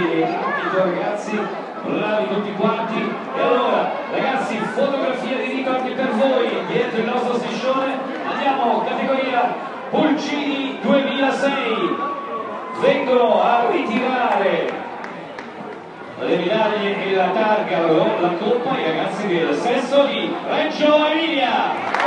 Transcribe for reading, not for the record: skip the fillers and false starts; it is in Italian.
ambito, ragazzi, bravi tutti quanti. E allora ragazzi, fotografia di rito anche per voi dietro il nostro striscione. Andiamo, categoria Pulcini 2006. Vengono a ritirare le medaglie e la targa, la coppa, i ragazzi del sesso di Reggio Emilia.